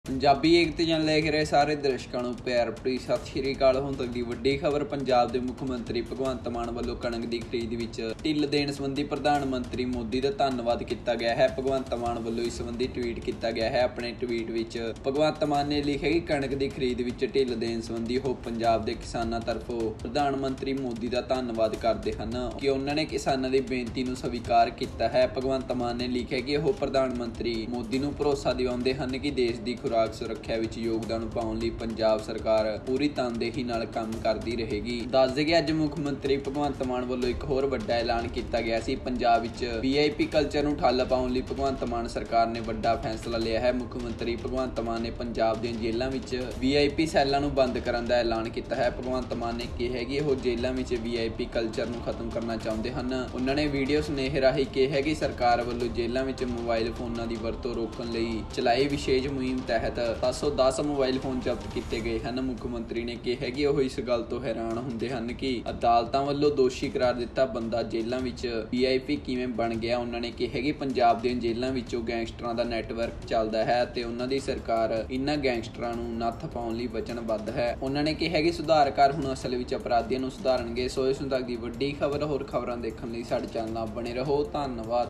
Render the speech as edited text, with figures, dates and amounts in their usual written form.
ਪੰਜਾਬੀ ਏਕਤਾ ਜਨ ਲਿਖ ਰਹੇ ਸਾਰੇ ਦਰਸ਼ਕਾਂ ਨੂੰ ਪਿਆਰ ਭਰੀ ਸਤਿ ਸ਼੍ਰੀ ਅਕਾਲ। ਹੁਣ ਤੱਕ ਦੀ ਵੱਡੀ ਖਬਰ। ਪੰਜਾਬ ਦੇ ਮੁੱਖ ਮੰਤਰੀ ਭਗਵੰਤ ਮਾਨ ਵੱਲੋਂ ਕਣਕ ਦੀ ਖਰੀਦ ਵਿੱਚ ਢਿੱਲ ਦੇਣ ਸੰਬੰਧੀ ਪ੍ਰਧਾਨ ਮੰਤਰੀ ਮੋਦੀ ਦਾ ਧੰਨਵਾਦ ਕੀਤਾ ਗਿਆ ਹੈ। ਭਗਵੰਤ ਮਾਨ ਵੱਲੋਂ ਇਸ ਸੰਬੰਧੀ ਟਵੀਟ ਕੀਤਾ ਗਿਆ ਹੈ। ਆਪਣੇ ਟਵੀਟ ਵਿੱਚ ਭਗਵੰਤ ਮਾਨ ਨੇ ਲਿਖਿਆ ਕਿ ਕਣਕ ਦੀ ਖਰੀਦ ਵਿੱਚ ਢਿੱਲ ਦੇਣ ਸੰਬੰਧੀ ਉਹ ਪੰਜਾਬ ਦੇ ਕਿਸਾਨਾਂ ਤਰਫੋਂ ਪ੍ਰਧਾਨ ਮੰਤਰੀ ਮੋਦੀ ਦਾ ਧੰਨਵਾਦ ਕਰਦੇ ਹਨ ਕਿ ਉਹਨਾਂ ਨੇ ਕਿਸਾਨਾਂ ਦੀ ਬੇਨਤੀ ਨੂੰ ਸਵੀਕਾਰ ਕੀਤਾ ਹੈ। ਭਗਵੰਤ ਮਾਨ ਨੇ ਲਿਖਿਆ ਕਿ ਉਹ ਪ੍ਰਧਾਨ ਮੰਤਰੀ ਮੋਦੀ ਨੂੰ ਭਰੋਸਾ ਦਿਵਾਉਂਦੇ ਹਨ ਕਿ ਦੇਸ਼ ਦੀ ਖੁਰਾਕ ਸੁਰੱਖਿਆ ਵਿੱਚ ਯੋਗਦਾਨ ਪਾਉਣ ਲਈ ਪੰਜਾਬ ਸਰਕਾਰ ਪੂਰੀ ਤਨਦੇਹੀ ਨਾਲ ਕੰਮ ਕਰਦੀ ਰਹੇਗੀ। ਦੱਸ ਦੇ ਕਿ ਅੱਜ ਮੁੱਖ ਮੰਤਰੀ ਭਗਵੰਤ ਮਾਨ ਵੱਲੋਂ ਇੱਕ ਹੋਰ ਵੱਡਾ ਐਲਾਨ ਕੀਤਾ ਗਿਆ ਸੀ। ਪੰਜਾਬ ਵਿੱਚ VIP ਕਲਚਰ ਨੂੰ ਠੱਲ ਪਾਉਣ ਲਈ ਭਗਵੰਤ ਮਾਨ ਸਰਕਾਰ ਨੇ ਵੱਡਾ ਫੈਸਲਾ ਲਿਆ ਹੈ। ਮੁੱਖ ਮੰਤਰੀ ਭਗਵੰਤ ਮਾਨ ਨੇ ਪੰਜਾਬ ਦੀਆਂ ਜੇਲ੍ਹਾਂ ਵਿੱਚ VIP ਸੈੱਲਾਂ ਨੂੰ ਬੰਦ ਕਰਨ ਦਾ ਐਲਾਨ ਕੀਤਾ ਹੈ। ਭਗਵੰਤ ਮਾਨ ਨੇ ਕਿਹਾ ਕਿ ਉਹ ਜੇਲ੍ਹਾਂ ਵਿੱਚ VIP ਕਲਚਰ ਨੂੰ ਖਤਮ ਕਰਨਾ ਚਾਹੁੰਦੇ ਹਨ। ਉਹਨਾਂ ਨੇ ਵੀਡੀਓ ਸੁਨੇਹੇ ਰਾਹੀਂ ਕਿਹਾ ਕਿ ਸਰਕਾਰ ਵੱਲੋਂ ਜੇਲ੍ਹਾਂ ਵਿੱਚ ਮੋਬਾਈਲ ਫੋਨਾਂ ਦੀ ਵਰਤੋਂ ਰੋਕਣ ਲਈ ਚਲਾਈ ਵਿਸ਼ੇਸ਼ ਮੁਹਿੰਮ ਤਹਿਤ 710 ਮੋਬਾਈਲ ਫੋਨ ਜ਼ਬਤ ਕੀਤੇ ਗਏ ਹਨ। ਮੁੱਖ ਮੰਤਰੀ ਨੇ ਕਿਹਾ ਕਿ ਉਹ ਇਸ ਗੱਲ ਤੋਂ ਹੈਰਾਨ ਹੁੰਦੇ ਹਨ ਕਿ ਅਦਾਲਤਾਂ ਵੱਲੋਂ ਦੋਸ਼ੀ ਕਰਾਰ ਦਿੱਤਾ ਬੰਦਾ ਜੇਲ੍ਹਾਂ ਵਿੱਚ VIP ਕਿਵੇਂ ਬਣ ਗਿਆ। ਉਹਨਾਂ ਨੇ ਕਿਹਾ ਕਿ ਪੰਜਾਬ ਦੀਆਂ ਜੇਲ੍ਹਾਂ ਵਿੱਚੋਂ ਗੈਂਗਸਟਰਾਂ ਦਾ ਨੈਟਵਰਕ ਚੱਲਦਾ ਹੈ ਅਤੇ ਉਹਨਾਂ ਦੀ ਸਰਕਾਰ ਇਨ੍ਹਾਂ ਗੈਂਗਸਟਰਾਂ ਨੂੰ ਨੱਥ ਪਾਉਣ ਲਈ ਵਚਨਬੱਧ ਹੈ। ਉਹਨਾਂ ਨੇ ਕਿਹਾ ਕਿ ਸੁਧਾਰਕਾਰ ਹੁਣ ਅਸਲ ਵਿੱਚ ਅਪਰਾਧੀਆਂ ਨੂੰ ਸੁਧਾਰਨਗੇ। ਸੋ ਇਸ ਨੂੰ ਤੱਕ ਦੀ ਵੱਡੀ ਖਬਰ। ਹੋਰ ਖਬਰਾਂ ਦੇਖਣ ਲਈ ਸਾਡੇ ਚੈਨਲ ਨਾਲ ਬਣੇ ਰਹੋ। ਧੰਨਵਾਦ।